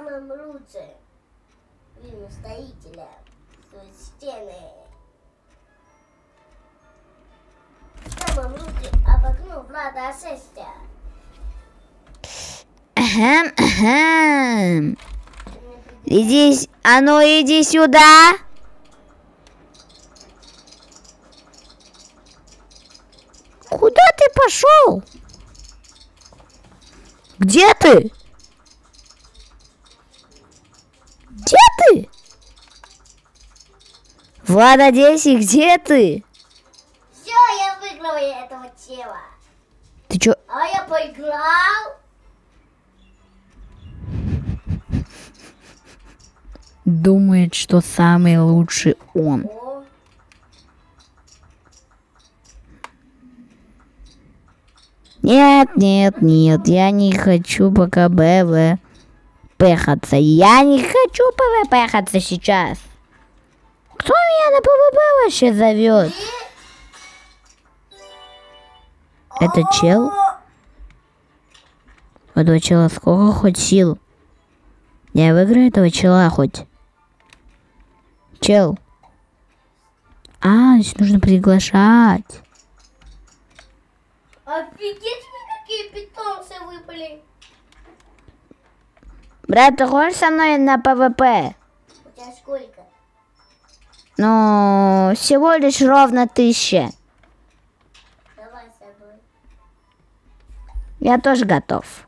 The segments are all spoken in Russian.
самым лучшим видом строителя стены. Самым лучшим обогнул Влада Асестя. Иди, а ну иди сюда. Куда ты пошел? Где ты? Где ты? Влада 10, где ты? Все, я выиграла этого тела. Ты чё? А я поиграл. Думает, что самый лучший он. О. Нет, нет, нет, я не хочу пока БВ пехаться. Я не хочу ПВ пехаться сейчас. Кто меня на ПВП вообще зовет? Это чел? У этого чела сколько хоть сил? Я выиграю этого чела хоть. Чел. Здесь нужно приглашать. Офигеть, какие питомцы выпали. Брат, ты хочешь со мной на ПВП? У тебя сколько? Ну, всего лишь ровно 1000. Давай с собой. Я тоже готов.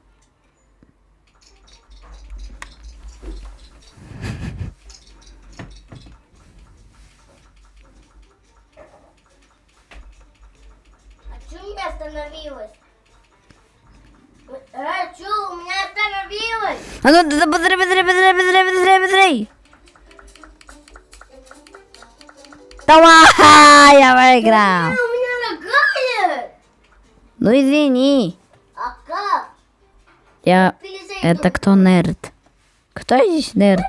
А что у меня остановилось? Что у меня остановилось? А ну, быстрей, быстрей, быстрей, быстрей, быстрей, быстрей. Давай, я выиграл. У меня лагает. Ну, извини. А как? Я... Перезайду. Это кто нерд? Кто здесь нерд?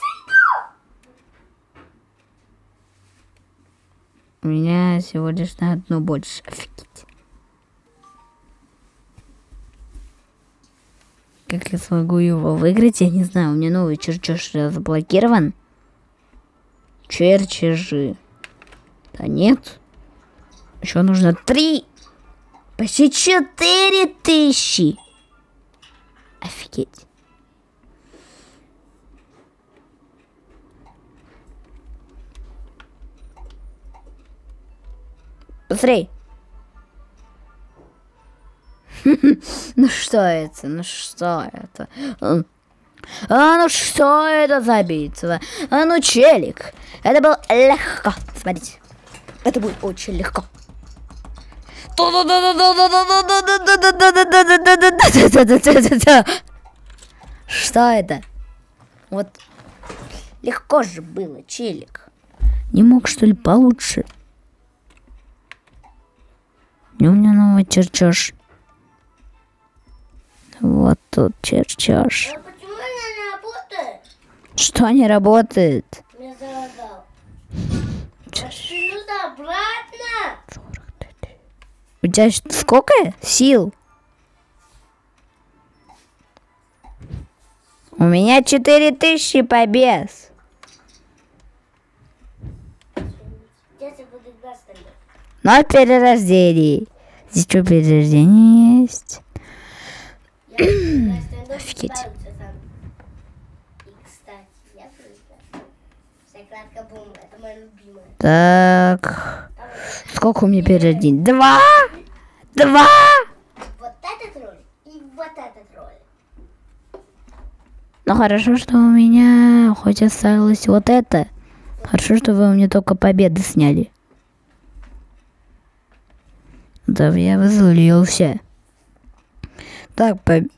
У меня всего лишь на одну больше. Офигеть. Как я смогу его выиграть, я не знаю. У меня новый чертеж заблокирован. Чертежи. Да нет. Еще нужно 3. Почти 4000. Офигеть. Быстрей. Ну что это? Ну что это? Ну что это за битва? Ну челик. Это было легко. Смотрите. Это будет очень легко. Что это? Вот легко же было, челик. Не мог, что ли, получше? У меня новый чертеж. Вот тут чертеж. А почему она не работает? Что не работает? Меня залагал. Нужно обратно. У тебя сколько сил? У меня 4000 побед. Сейчас я буду играть с тобой. Но перерождение. Здесь что, перерождение есть? Я буду играть с тобой, Офигеть. ставится сам. И, кстати, я проиграю. Закладка бум, это моя любимая. Так. Сколько у меня перерождений? 2! 2! Вот этот ролик и вот этот ролик. Ну хорошо, что у меня хоть осталось вот это. Хорошо, что вы у меня только победы сняли. Да я возлился. Так,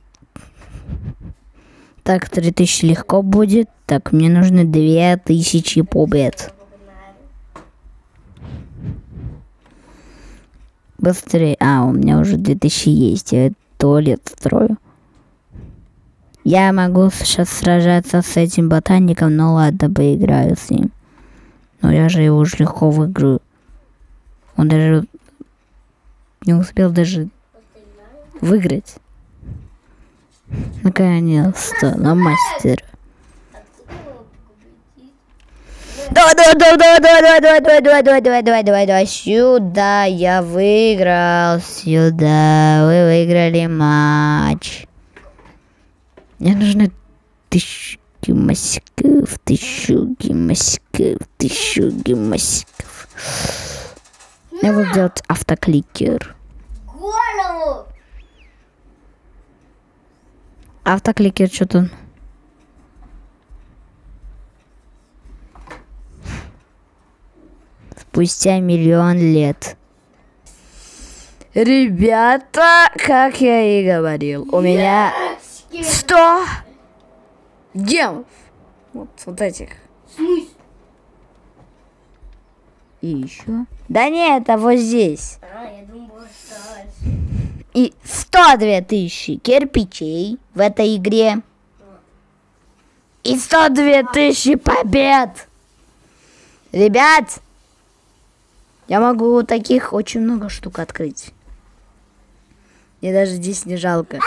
так, 3000 легко будет. Так, мне нужно 2000 побед. Быстрее. У меня уже 2000 есть. Я туалет строю. Я могу сейчас сражаться с этим ботаником, но ладно, поиграю с ним. Но я же его уже легко выиграю. Он даже не успел даже выиграть. Наконец-то, на мастера. Давай. Сюда, я выиграл. Сюда, вы выиграли матч. Мне нужно 1000 гемосков, 1000 гемосков, 1000 гемосков. Я буду делать автокликер. Голову! Автокликер, что-то... Спустя 1 000 000 лет. Ребята, как я и говорил, у меня 100 демов. Вот этих. И еще. Да нет, это вот здесь. Я думала, что... И 102 тысячи кирпичей в этой игре. И 102 тысячи побед. Ребят, я могу таких очень много штук открыть. Мне даже здесь не жалко.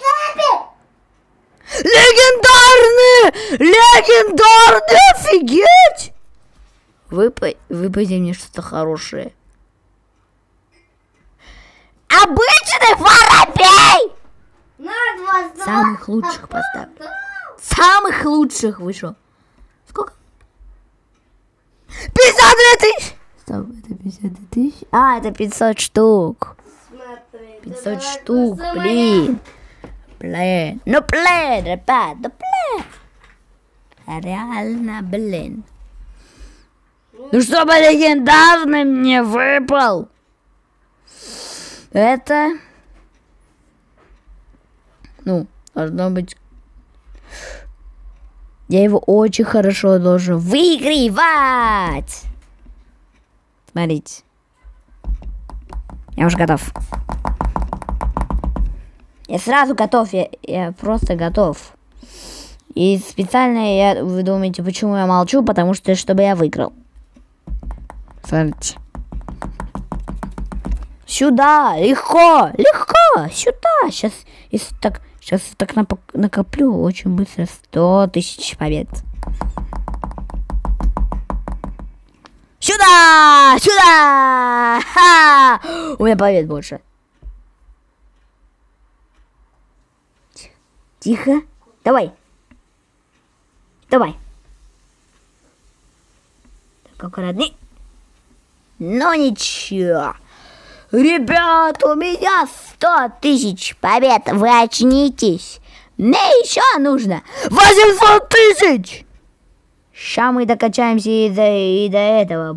Легендарные! Легендарные! Офигеть! Выпади мне что-то хорошее. Обычный воробей! Самых лучших поставь. Самых лучших вышел. Сколько? 52 тысячи! Стоп, это 52 тысячи? А, это 500 штук. 500 штук, блин. Блин. Ну, блин, ребят, ну, блин. Реально, блин. Ну, чтобы легендарный мне выпал. Это... Ну, должно быть... Я его очень хорошо должен выигрывать. Смотрите. Я уже готов. Я сразу готов. Я просто готов. И специально вы думаете, почему я молчу? Потому что, чтобы я выиграл. Смотрите. Сюда, легко, легко, сюда. Сейчас так накоплю очень быстро 100 тысяч побед. Сюда, сюда. Ха! У меня побед больше. Тихо. Давай. Давай. Так, аккуратно. Ну ничего. Ребят, у меня 100 тысяч побед. Вы очнитесь. Мне еще нужно 800 тысяч. Сейчас мы докачаемся и до этого.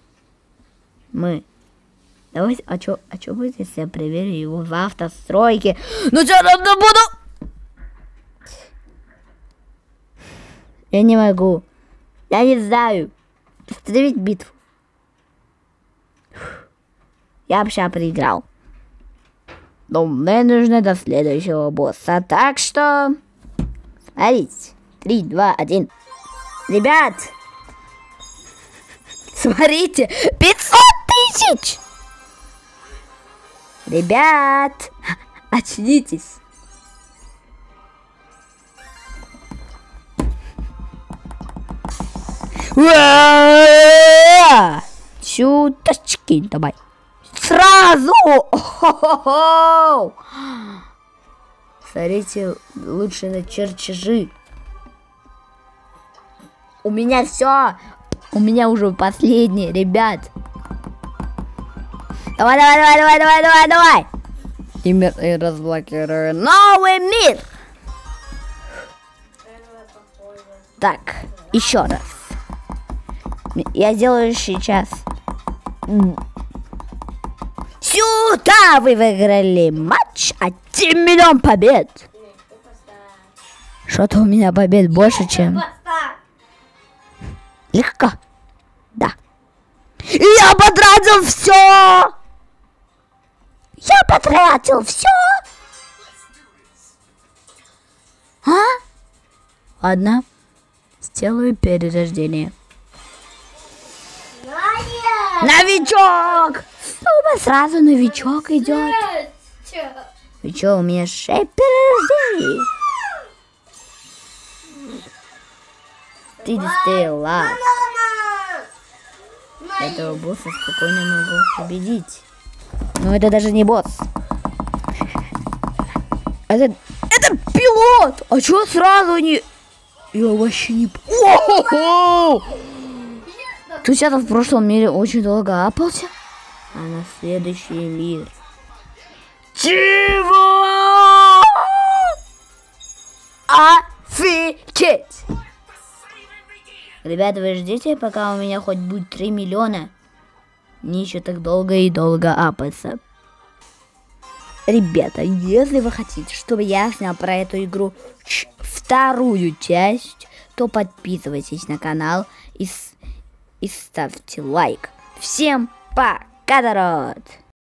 Давайте, а что будет, если я проверю его в автостройке? Ну что там буду? Я не могу. Я не знаю. Остановить битву. Я вообще проиграл. Но мне нужно до следующего босса. Так что... Смотрите. 3, 2, 1. Ребят. Смотрите. 500 тысяч. Ребят. Очнитесь. Чуточки давай. Сразу! О-хо-хо-хо! Смотрите, лучше на чертежи. У меня все. У меня уже последний, ребят. Давай. И мир разблокирую новый мир. Так, еще раз. Я сделаю сейчас. Сюда вы выиграли матч 1 миллион побед. Что-то у меня побед больше, чем... Легко. Да. И я потратил все. Я потратил все. А? Ладно. Сделаю перерождение. Новичок! Стоп, сразу новичок идет. И что, у меня 6 перерождений. Ты still love. Этого босса спокойно могу победить. Но это даже не босс. Это пилот! А чё сразу не... Я вообще не... О-хо-хо! Ты сейчас в прошлом мире очень долго апался, а на следующий мир... Чего? Офигеть! Ребята, вы ждите, пока у меня хоть будет 3 миллиона. Не еще так долго и долго апаться. Ребята, если вы хотите, чтобы я снял про эту игру вторую часть, то подписывайтесь на канал и ставьте лайк. Всем пока, народ!